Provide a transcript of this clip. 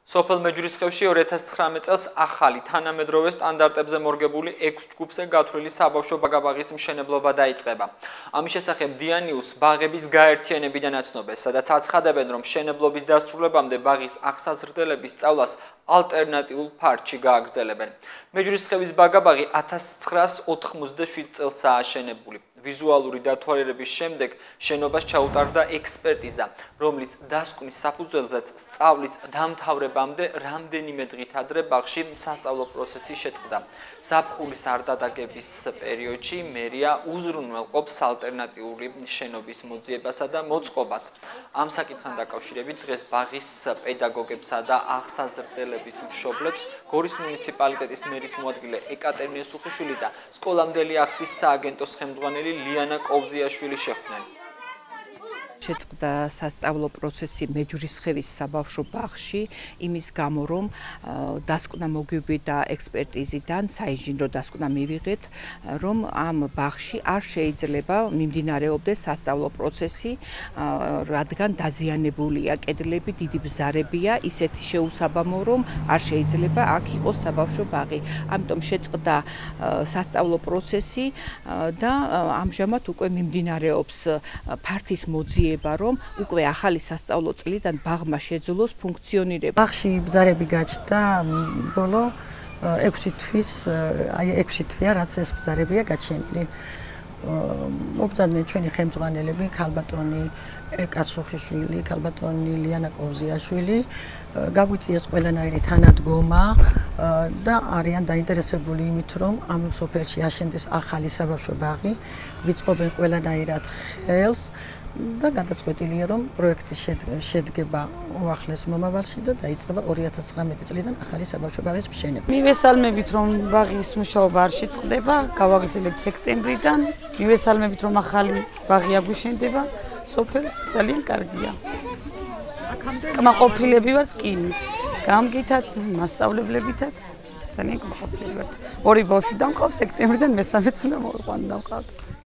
სოფელ მეჯვრისხევში 2019 წელს ახალი თანამედროვე სტანდარტებზე მორგებული 6 ჯგუფზე გათვლილი საბავშვო ბაღ-ბაღის მშენებლობა დაიწყება. ამის შესახებ დიანიუს ბაღების გაერთიანებიდან აცნობეს, სადაც აცხადებენ, რომ მშენებლობის დასრულებამდე ბაღის აღსაზრდელების სწავლას ალტერნატიულ ფარჩში გააგრძელებენ. მეჯვრისხევის ბაღ-ბაღი 1987 წელს ააშენებული. ვიზუალური დათვალიერების შემდეგ შენობას ჩაუტარდა ექსპერტიზა, რომლის დასკვნის საფუძველზეც სწავლის დამთავრებამდე რამდენიმე დღით ადრე ბაღში სასწავლო პროცესი შეწყდა. ზაფხულის არ დადაგების პერიოდში მერია უზრუნველყოფს ალტერნატიული შენობის მოძიებასა და მოწყობას. ამ საკითხთან დაკავშირებით დღეს ბაღის პედაგოგებსა და აღსაზრდელების მშობლებს გორის მუნიციპალიტეტის მერის მოადგილე ეკატერინე სუხიშვილი და სკოლამდელი ახდის სააგენტოს ხელმძღვანელი ლიანა კოვზიაშვილი შეხვდნენ. შეწყდა სასწავლო პროცესი მეჯვრისხევის საბავშვო ბაღში იმის გამო, რომ დასკვნა მოგვივიდა ექსპერტიზიდან, საინჟინრო დასკვნა მივიღეთ, რომ ამ ბაღში არ შეიძლება მიმდინარეობდეს სასწავლო პროცესი, რადგან დაზიანებულია კედლები, დიდი ბზარებია, ისეთი შეუსაბამო, რომ არ შეიძლება აქ იყოს საბავშვო ბაღი. ამიტომ შეწყდა სასწავლო პროცესი და ამჟამად უკვე მიმდინარეობს ფართის მოძიება, რომ უკვე ახალი სასწავლო წლიდან ბაღმა შეძლოს ფუნქციონირება. ბაღში ბზარები გაჩნდა ბოლო 6 თვის, აი 6 თვეა, რაც ეს ბზარებია გაჩენილი. მობრძანდნენ ჩვენი ხელმძღვანელები, ქალბატონი ეკა სუხიშვილი, ქალბატონი ლიანა კოვზიაშვილი, გაგვიწიეს ყველანაირი თანადგომა და არიან დაინტერესებული იმით, რომ ამ სოფელში აშენდეს ახალი საბავშვო ბაღი, ვიწყობენ ყველანაირად ხელს და გადაწყვეტილია, რომ პროექტი შედგება უახლეს მომავალში და დაიწყება 2019 წლიდან ახალი საბავშვო ბაღის მშენებლობა. მივესალმებით, რომ ბაღის მუშაობა არ შეწყდება, გავაგრძელებთ სექტემბრიდან. მივესალმებით, რომ ახალი ბაღი აგვიშენდება, სოფელს ძალიან კარგია. კმაყოფილები ვართ კი, გამგითაც, მასწავლებლებითაც ძალიან კმაყოფილები ვართ. ორი ბავშვი დამყავს სექტემბრიდან, მესამეც უნდა მოვიყვანო დამყავთ.